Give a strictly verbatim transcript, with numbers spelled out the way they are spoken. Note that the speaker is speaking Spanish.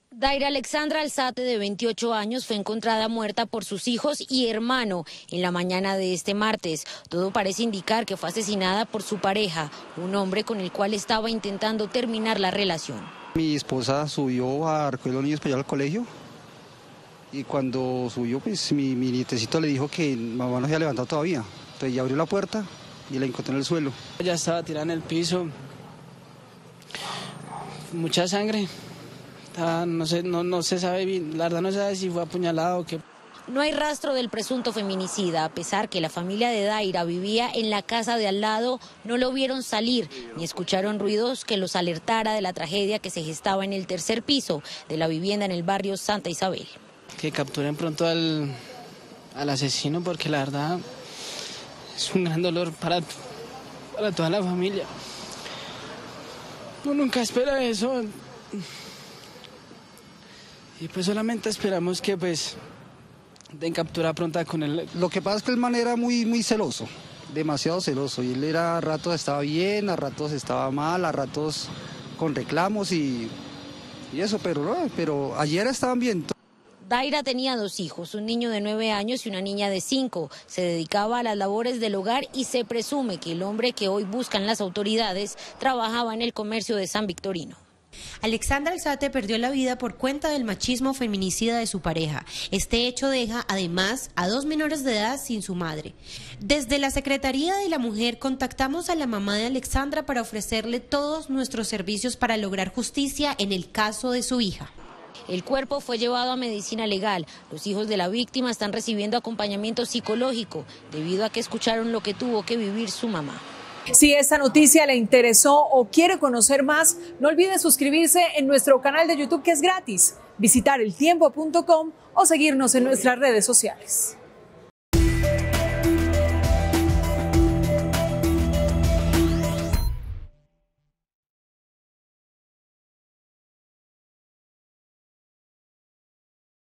Daira Alexandra Alzate, de veintiocho años, fue encontrada muerta por sus hijos y hermano en la mañana de este martes. Todo parece indicar que fue asesinada por su pareja, un hombre con el cual estaba intentando terminar la relación. Mi esposa subió a recoger a los niños para ir al colegio y cuando subió, pues mi, mi nietecito le dijo que mamá no se había levantado todavía. Entonces ya abrió la puerta y la encontró en el suelo. Ella estaba tirada en el piso, mucha sangre. No se, no, no se sabe bien, la verdad no se sabe si fue apuñalado o qué. No hay rastro del presunto feminicida, a pesar que la familia de Daira vivía en la casa de al lado, no lo vieron salir ni escucharon ruidos que los alertara de la tragedia que se gestaba en el tercer piso de la vivienda en el barrio Santa Isabel. Que capturen pronto al, al asesino, porque la verdad es un gran dolor para, para toda la familia. Uno nunca espera eso. Y pues solamente esperamos que pues den captura pronta con él. Lo que pasa es que el man era muy, muy celoso, demasiado celoso. Y él era, a ratos estaba bien, a ratos estaba mal, a ratos con reclamos y, y eso, pero, no, pero ayer estaban bien. Daira tenía dos hijos, un niño de nueve años y una niña de cinco. Se dedicaba a las labores del hogar y se presume que el hombre que hoy buscan las autoridades trabajaba en el comercio de San Victorino. Alexandra Alzate perdió la vida por cuenta del machismo feminicida de su pareja. Este hecho deja, además, a dos menores de edad sin su madre. Desde la Secretaría de la Mujer contactamos a la mamá de Alexandra para ofrecerle todos nuestros servicios para lograr justicia en el caso de su hija. El cuerpo fue llevado a medicina legal. Los hijos de la víctima están recibiendo acompañamiento psicológico debido a que escucharon lo que tuvo que vivir su mamá. Si esta noticia le interesó o quiere conocer más, no olvide suscribirse en nuestro canal de YouTube, que es gratis, visitar el tiempo punto com o seguirnos en nuestras redes sociales.